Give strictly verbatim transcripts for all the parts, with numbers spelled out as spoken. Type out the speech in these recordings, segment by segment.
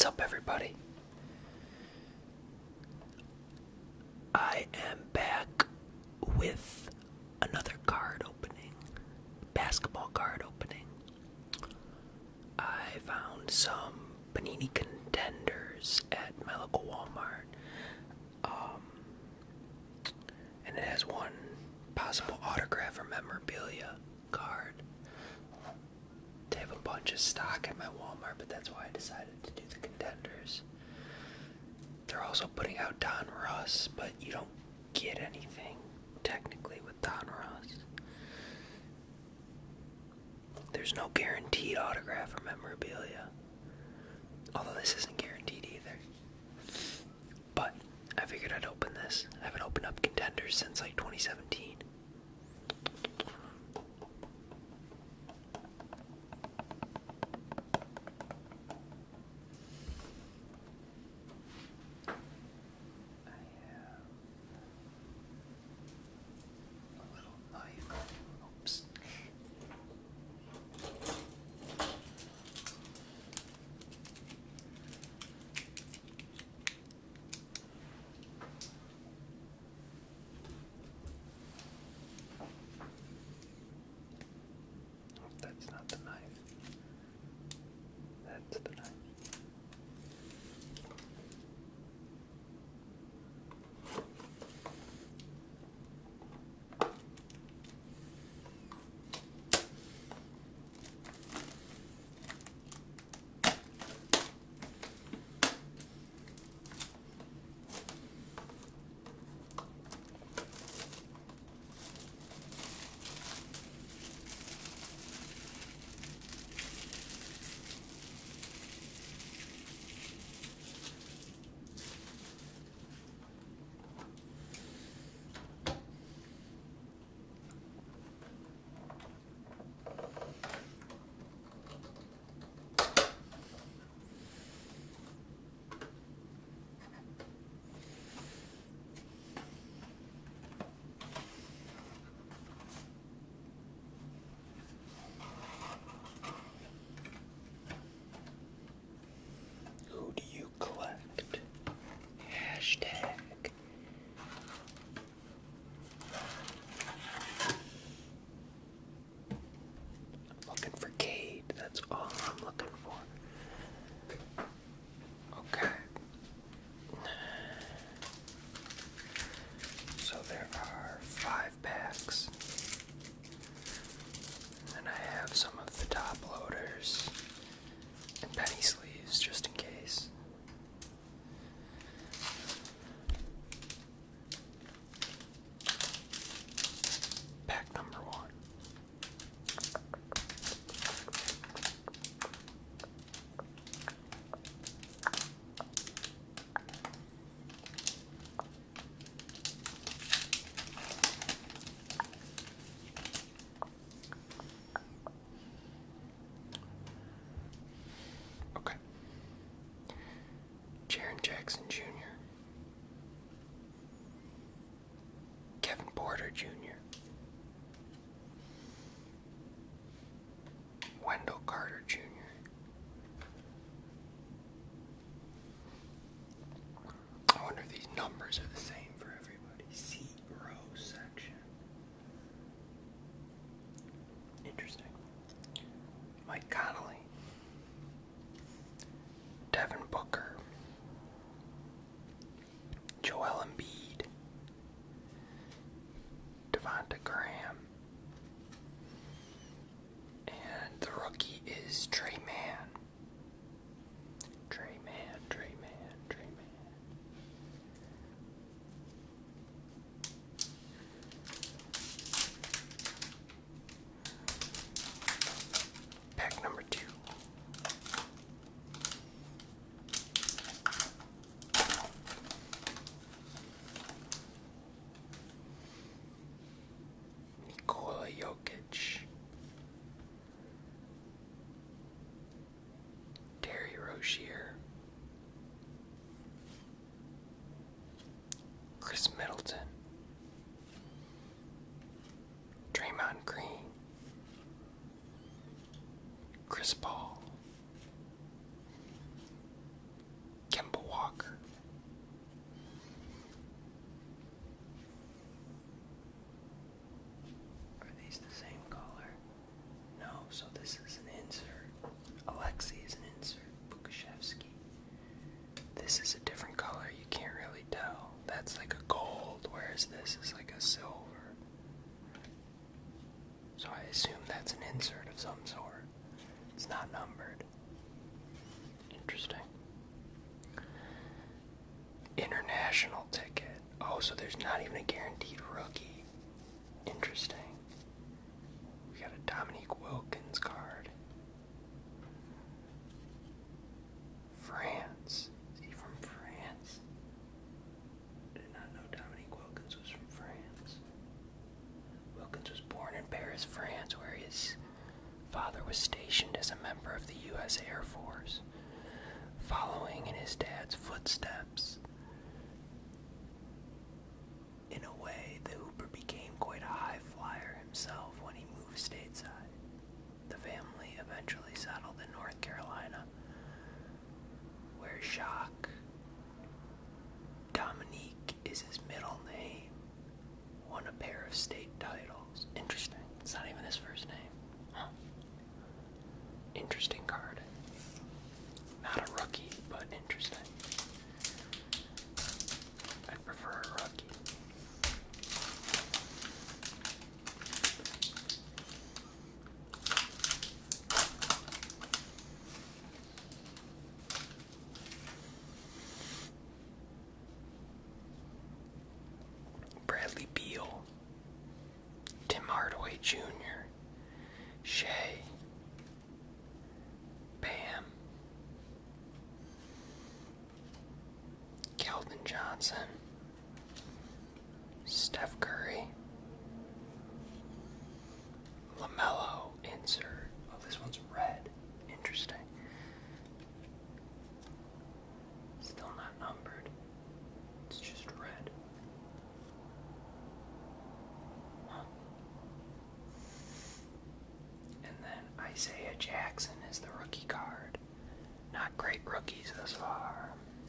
What's up, everybody? I am back with another card opening, basketball card opening. I found some Panini Contenders at my local Walmart, um, and it has one possible autograph or memorabilia card. They have a bunch of stock at my Walmart, but that's why I decided to do the Contenders. They're also putting out Don Russ, but you don't get anything technically with Don Russ. There's no guaranteed autograph or memorabilia, although this isn't guaranteed either. But I figured I'd open this. I haven't opened up Contenders since like twenty seventeen. That's not the knife. That's the knife. That's all I'm looking for. Okay. So there are five packs. And I have some of the top loaders and penny sleeves just in case. Pack number one. Jackson Junior Kevin Porter Junior Wendell Carter Junior I wonder if these numbers are the same for everybody. C row section. Interesting. Mike Connolly. Devin Booker. Joel Embiid, Devonta Graham, and the rookie is Trey Mann. Trey Mann, Trey Mann, Trey Mann. Pack number two. Jokic, Terry Rozier, Chris Middleton, Draymond Green, Chris Paul, whereas this is like a silver. So I assume that's an insert of some sort. It's not numbered. Interesting. International ticket. Oh, so there's not even a guaranteed rookie. Interesting. We got a Dominique Wilkins card. France. Is he from France? I did not know Dominique Wilkins was from France. Wilkins was born in Paris, France, where his father was stationed as a member of the U S Air Force. Following in his dad's footsteps. In a way, the Hooper became quite a high flyer himself when he moved stateside. The family eventually settled in North Carolina, where Jacques Dominique is his middle name. Won a pair of state titles. Interesting. It's not even his first name. Huh. Interesting card. Not a rookie, but interesting. I prefer a rookie. Bradley Beal, Tim Hardaway Junior, Shea, Bam, Keldon Johnson, Steph Curry, LaMelo insert. Oh, this one's red. Interesting. Still not numbered. It's just red. Huh. And then Isaiah Jackson is the rookie card. Not great rookies thus far.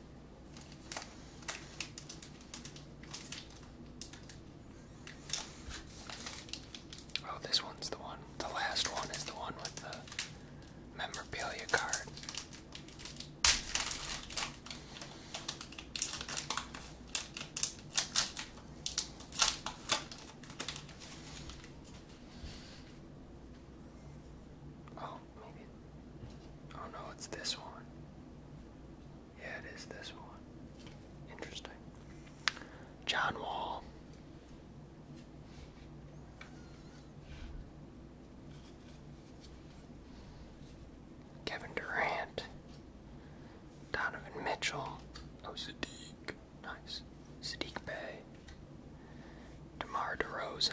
Oh, this one's the one. The last one is the one with the memorabilia card. Oh, maybe. Oh no, it's this one. Yeah, it is this one. Interesting. John Wall. Kevin Durant. Donovan Mitchell. Oh, Sadiq. Nice. Sadiq Bey. DeMar DeRozan.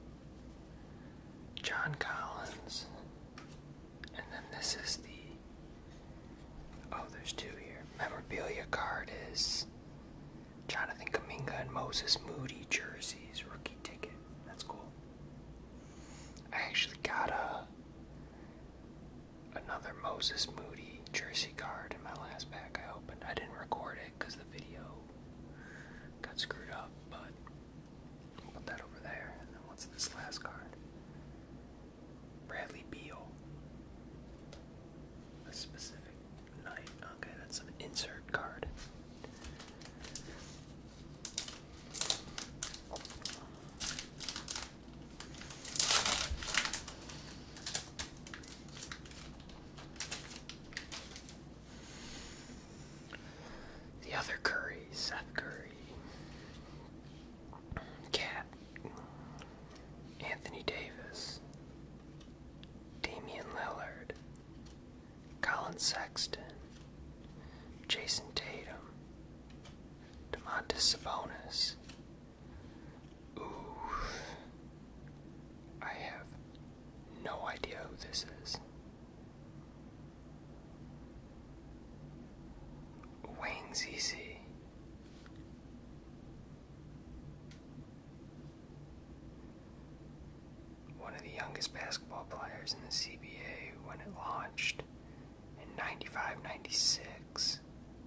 John Collins. And then this is the... Oh, there's two here. Memorabilia card is Jonathan Kuminga and Moses Moody jerseys. Rookie ticket. That's cool. I actually got a another Moses Moody jersey card in my last pack I opened. I didn't record it because the video got screwed up, but I'll put that over there. And then what's this last card? Bradley Beal. A specific night. Okay, that's an insert card. The other Curry, Seth Curry, Cat, Anthony Davis, Damian Lillard, Colin Sexton, Jason Tatum, DeMontis Sabonis. Ooh, I have no idea who this is. Wayne Z Z. One of the youngest basketball players in the C B A when it launched in ninety-five ninety-six.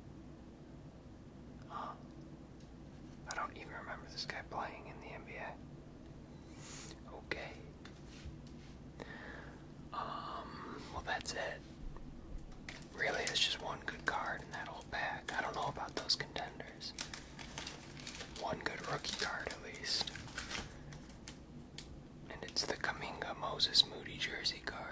Huh. I don't even remember this guy playing in the N B A. Okay. Um, well, that's it. Really, it's just one good card in that whole pack. I don't know about those contenders. One good rookie card, at least. Moses Moody jersey card.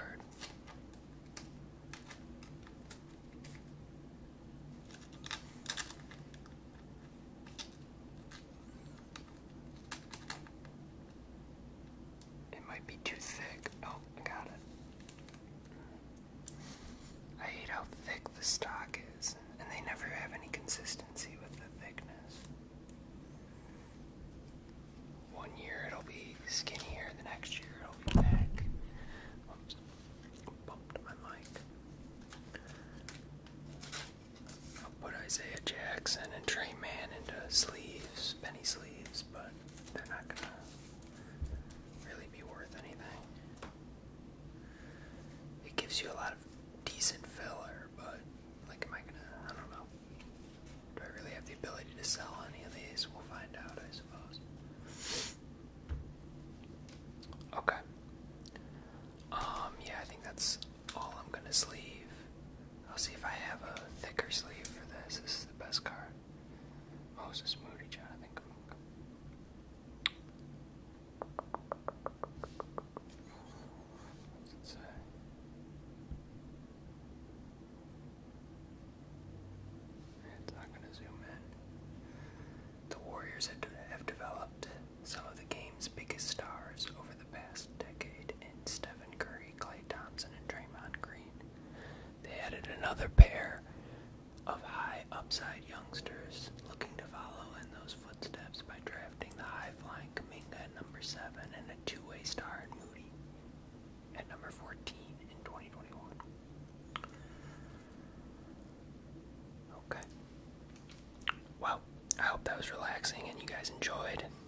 It might be too thick. Oh, I got it. I hate how thick the stock is, and they never have any consistency with the thickness. One year it'll be skinnier, the next year it'll be thick. Oops, bumped my mic. I'll put Isaiah Jackson and Trey Mann into sleeves, penny sleeves, but they're not gonna really be worth anything. It gives you a lot of decent filler, but like, am I gonna, I don't know. Do I really have the ability to sell any of these? We'll find out, I suppose. Okay. Um, yeah, I think that's all I'm gonna sleeve. I'll see if I have a thicker sleeve for this. This is the best card. Moses Moody, Jonathan Cook. What's it say? It's not going to zoom in. The Warriors have have developed some of the game's biggest stars over the past decade in Stephen Curry, Klay Thompson, and Draymond Green. They added another pair of high upside youngsters looking to follow in those footsteps by drafting the high-flying Kuminga at number seven and a two-way star in Moody at number fourteen in twenty twenty-one. Okay. Well, I hope that was relaxing and you guys enjoyed.